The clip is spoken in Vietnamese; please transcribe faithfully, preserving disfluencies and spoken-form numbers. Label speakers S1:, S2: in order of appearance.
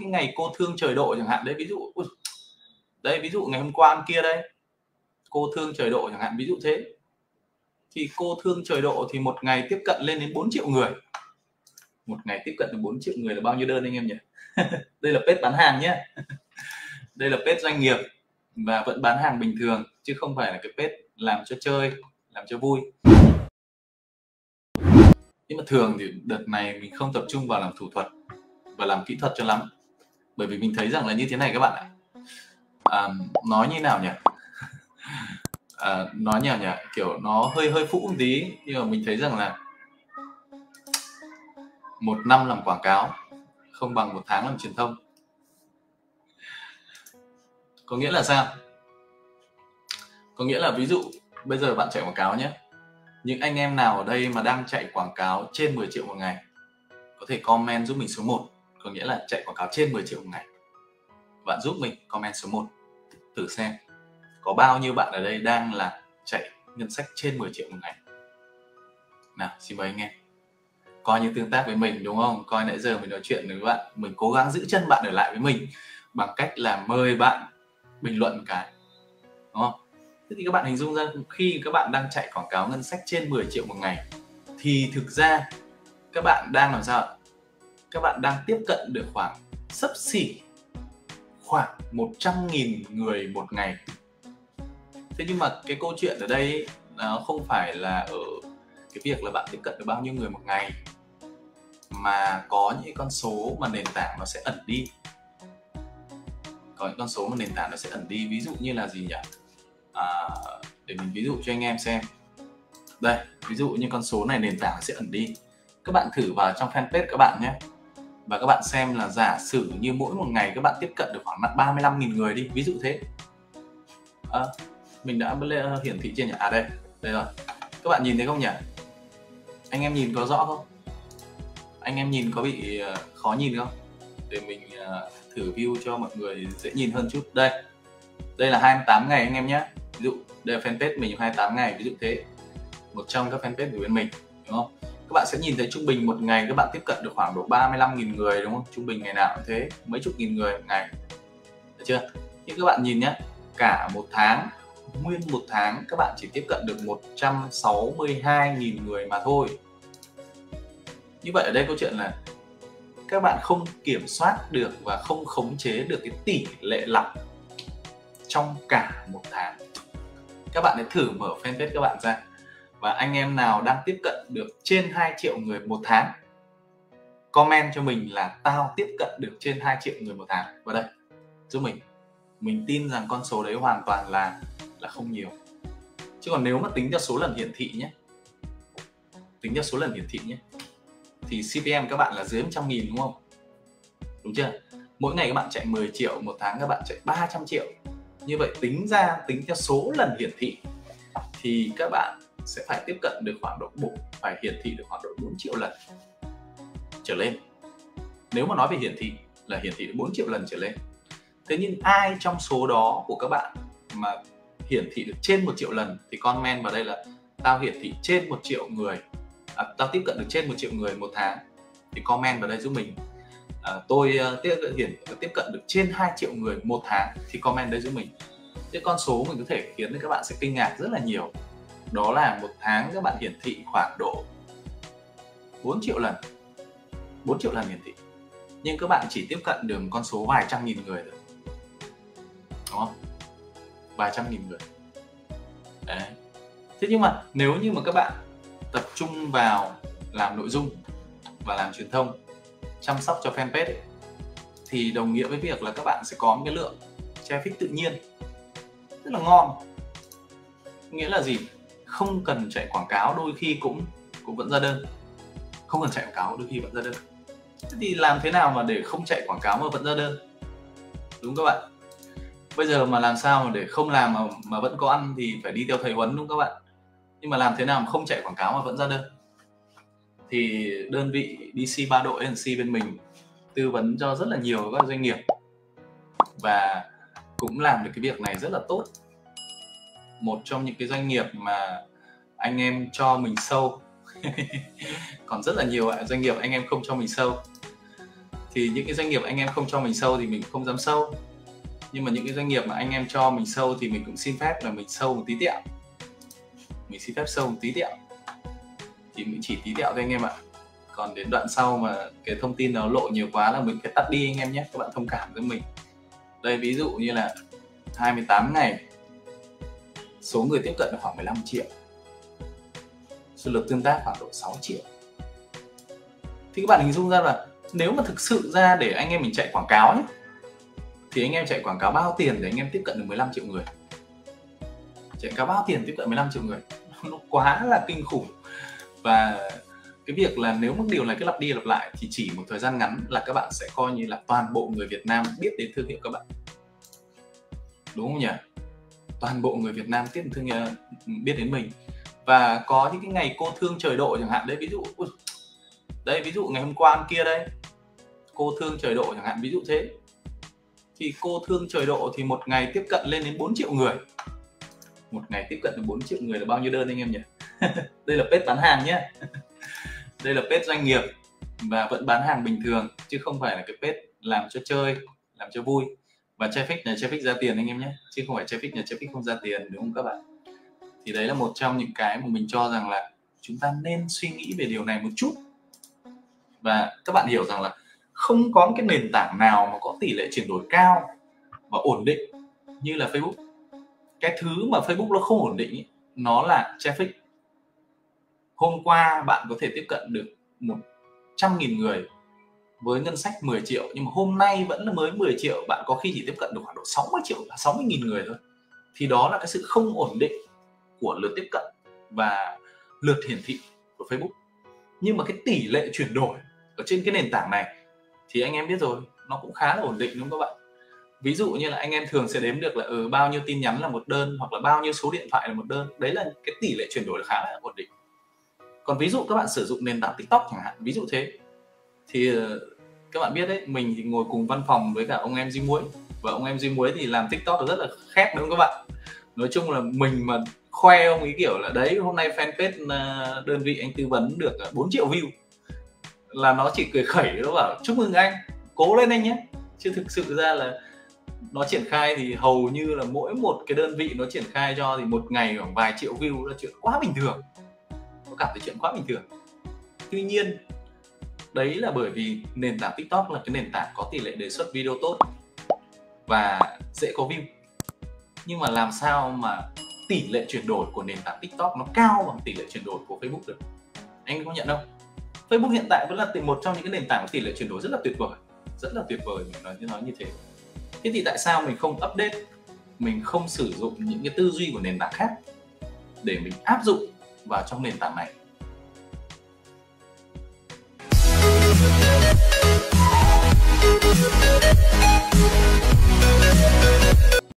S1: cái ngày cô thương trời độ chẳng hạn đấy, ví dụ ôi, đấy ví dụ ngày hôm qua hôm kia đây, cô thương trời độ chẳng hạn, ví dụ thế. Thì cô thương trời độ thì một ngày tiếp cận lên đến bốn triệu người. Một ngày tiếp cận được bốn triệu người là bao nhiêu đơn anh em nhỉ? Đây là page bán hàng nhé. Đây là page doanh nghiệp và vẫn bán hàng bình thường chứ không phải là cái page làm cho chơi, làm cho vui. Nhưng mà thường thì đợt này mình không tập trung vào làm thủ thuật và làm kỹ thuật cho lắm, bởi vì mình thấy rằng là như thế này các bạn ạ. À, nói như nào nhỉ? À, nói nhỉ nhỉ kiểu nó hơi hơi phũ một tí, nhưng mà mình thấy rằng là một năm làm quảng cáo không bằng một tháng làm truyền thông. Có nghĩa là sao? Có nghĩa là ví dụ bây giờ bạn chạy quảng cáo nhé, những anh em nào ở đây mà đang chạy quảng cáo trên mười triệu một ngày có thể comment giúp mình số một. Có nghĩa là chạy quảng cáo trên mười triệu một ngày. Bạn giúp mình comment số một thử xem có bao nhiêu bạn ở đây đang là chạy ngân sách trên mười triệu một ngày. Nào, xin mời anh em coi như tương tác với mình, đúng không? Coi nãy giờ mình nói chuyện với bạn, mình cố gắng giữ chân bạn ở lại với mình bằng cách là mời bạn bình luận cái, đúng không? Thế thì các bạn hình dung ra khi các bạn đang chạy quảng cáo ngân sách trên mười triệu một ngày thì thực ra các bạn đang làm sao ạ? Các bạn đang tiếp cận được khoảng xấp xỉ khoảng một trăm nghìn người một ngày. Thế nhưng mà cái câu chuyện ở đây nó không phải là ở cái việc là bạn tiếp cận được bao nhiêu người một ngày, mà có những con số mà nền tảng nó sẽ ẩn đi. Có những con số mà nền tảng nó sẽ ẩn đi, ví dụ như là gì nhỉ? À, để mình ví dụ cho anh em xem. Đây, ví dụ như con số này nền tảng sẽ ẩn đi. Các bạn thử vào trong fanpage các bạn nhé, và các bạn xem là giả sử như mỗi một ngày các bạn tiếp cận được khoảng ba mươi lăm nghìn người đi, ví dụ thế. À, mình đã hiển thị chưa nhỉ? À đây, đây rồi. Các bạn nhìn thấy không nhỉ? Anh em nhìn có rõ không? Anh em nhìn có bị khó nhìn không? Để mình thử view cho mọi người dễ nhìn hơn chút. Đây, đây là hai mươi tám ngày anh em nhé. Ví dụ đây là fanpage mình hai mươi tám ngày, ví dụ thế. Một trong các fanpage của bên mình, đúng không? Các bạn sẽ nhìn thấy trung bình một ngày các bạn tiếp cận được khoảng độ ba mươi lăm nghìn người, đúng không? Trung bình ngày nào cũng thế, mấy chục nghìn người một ngày. Được chưa? Nhưng các bạn nhìn nhé, cả một tháng, nguyên một tháng các bạn chỉ tiếp cận được một trăm sáu mươi hai nghìn người mà thôi. Như vậy ở đây câu chuyện là các bạn không kiểm soát được và không khống chế được cái tỷ lệ lọc trong cả một tháng. Các bạn hãy thử mở fanpage các bạn ra, và anh em nào đang tiếp cận được trên hai triệu người một tháng comment cho mình là tao tiếp cận được trên hai triệu người một tháng vào đây giúp mình. Mình tin rằng con số đấy hoàn toàn là là không nhiều. Chứ còn nếu mà tính theo số lần hiển thị nhé, tính theo số lần hiển thị nhé, thì xê pê em các bạn là dưới một trăm nghìn, đúng không? Đúng chưa? Mỗi ngày các bạn chạy mười triệu, một tháng các bạn chạy ba trăm triệu. Như vậy tính ra, tính theo số lần hiển thị thì các bạn sẽ phải tiếp cận được khoảng độ bộ, phải hiển thị được khoảng độ bốn triệu lần trở lên. Nếu mà nói về hiển thị là hiển thị được bốn triệu lần trở lên. Thế nhưng ai trong số đó của các bạn mà hiển thị được trên một triệu lần thì comment vào đây là tao hiển thị trên một triệu người, à, tao tiếp cận được trên một triệu người một tháng, thì comment vào đây giúp mình. À, tôi uh, tiếp hiển tiếp cận được trên hai triệu người một tháng thì comment đây giúp mình. Cái con số mình có thể khiến các bạn sẽ kinh ngạc rất là nhiều. Đó là một tháng các bạn hiển thị khoảng độ bốn triệu lần, bốn triệu lần hiển thị, nhưng các bạn chỉ tiếp cận được con số vài trăm nghìn người thôi, đúng không? Vài trăm nghìn người. Đấy. Thế nhưng mà nếu như mà các bạn tập trung vào làm nội dung và làm truyền thông, chăm sóc cho fanpage ấy, thì đồng nghĩa với việc là các bạn sẽ có một cái lượng traffic tự nhiên rất là ngon. Nghĩa là gì? Không cần chạy quảng cáo đôi khi cũng cũng vẫn ra đơn. Không cần chạy quảng cáo đôi khi vẫn ra đơn. Thế thì làm thế nào mà để không chạy quảng cáo mà vẫn ra đơn? Đúng các bạn. Bây giờ mà làm sao mà để không làm mà, mà vẫn có ăn thì phải đi theo thầy huấn, đúng các bạn. Nhưng mà làm thế nào mà không chạy quảng cáo mà vẫn ra đơn? Thì đơn vị đê xê ba độ agency bên mình tư vấn cho rất là nhiều các doanh nghiệp và cũng làm được cái việc này rất là tốt. Một trong những cái doanh nghiệp mà anh em cho mình sâu còn rất là nhiều doanh nghiệp anh em không cho mình sâu, thì những cái doanh nghiệp anh em không cho mình sâu thì mình không dám sâu, nhưng mà những cái doanh nghiệp mà anh em cho mình sâu thì mình cũng xin phép là mình sâu một tí tẹo, mình xin phép sâu một tí tẹo thì mình chỉ tí tẹo thôi anh em ạ. Còn đến đoạn sau mà cái thông tin nó lộ nhiều quá là mình phải tắt đi anh em nhé, các bạn thông cảm với mình. Đây ví dụ như là hai mươi tám ngày, số người tiếp cận là khoảng mười lăm triệu, số lượt tương tác khoảng độ sáu triệu. Thì các bạn hình dung ra là nếu mà thực sự ra để anh em mình chạy quảng cáo nhé, thì anh em chạy quảng cáo bao tiền để anh em tiếp cận được mười lăm triệu người? Chạy quảng cáo bao tiền tiếp cận mười lăm triệu người? Nó quá là kinh khủng. Và cái việc là nếu mức điều này cứ lặp đi lặp lại thì chỉ một thời gian ngắn là các bạn sẽ coi như là toàn bộ người Việt Nam biết đến thương hiệu các bạn, đúng không nhỉ? Toàn bộ người Việt Nam biết đến thương hiệu, biết đến mình. Và có những cái ngày cô thương trời độ chẳng hạn đấy, ví dụ đây ví dụ ngày hôm qua kia đây, cô thương trời độ chẳng hạn, ví dụ thế, thì cô thương trời độ thì một ngày tiếp cận lên đến bốn triệu người. Một ngày tiếp cận đến bốn triệu người là bao nhiêu đơn anh em nhỉ? Đây là page bán hàng nhé. Đây là page doanh nghiệp và vẫn bán hàng bình thường, chứ không phải là cái page làm cho chơi, làm cho vui. Và traffic là traffic ra tiền anh em nhé, chứ không phải traffic là traffic không ra tiền, đúng không các bạn? Thì đấy là một trong những cái mà mình cho rằng là chúng ta nên suy nghĩ về điều này một chút. Và các bạn hiểu rằng là không có cái nền tảng nào mà có tỷ lệ chuyển đổi cao và ổn định như là Facebook. Cái thứ mà Facebook nó không ổn định ý, nó là traffic. Hôm qua bạn có thể tiếp cận được một trăm nghìn người với ngân sách mười triệu, nhưng mà hôm nay vẫn là mới mười triệu, bạn có khi chỉ tiếp cận được khoảng độ sáu mươi triệu, sáu mươi nghìn người thôi. Thì đó là cái sự không ổn định của lượt tiếp cận và lượt hiển thị của Facebook. Nhưng mà cái tỷ lệ chuyển đổi ở trên cái nền tảng này thì anh em biết rồi, nó cũng khá là ổn định, đúng không các bạn? Ví dụ như là anh em thường sẽ đếm được là ừ, bao nhiêu tin nhắn là một đơn, hoặc là bao nhiêu số điện thoại là một đơn. Đấy là cái tỷ lệ chuyển đổi là khá là ổn định. Còn ví dụ các bạn sử dụng nền tảng TikTok chẳng hạn, ví dụ thế, thì các bạn biết đấy, mình thì ngồi cùng văn phòng với cả ông em Duy Muối, và ông em Duy Muối thì làm TikTok rất là khét, đúng không các bạn? Nói chung là mình mà khoe ông ấy kiểu là đấy, hôm nay fanpage đơn vị anh tư vấn được bốn triệu view, là nó chỉ cười khẩy, nó bảo chúc mừng anh, cố lên anh nhé. Chứ thực sự ra là nó triển khai thì hầu như là mỗi một cái đơn vị nó triển khai cho thì một ngày khoảng vài triệu view là chuyện quá bình thường. Nó cảm thấy chuyện quá bình thường. Tuy nhiên đấy là bởi vì nền tảng TikTok là cái nền tảng có tỷ lệ đề xuất video tốt và dễ có view. Nhưng mà làm sao mà tỷ lệ chuyển đổi của nền tảng TikTok nó cao bằng tỷ lệ chuyển đổi của Facebook được? Anh có nhận không? Facebook hiện tại vẫn là một trong những cái nền tảng có tỷ lệ chuyển đổi rất là tuyệt vời, rất là tuyệt vời, mình nói như nói như thế. Thế thì tại sao mình không update, mình không sử dụng những cái tư duy của nền tảng khác để mình áp dụng vào trong nền tảng này?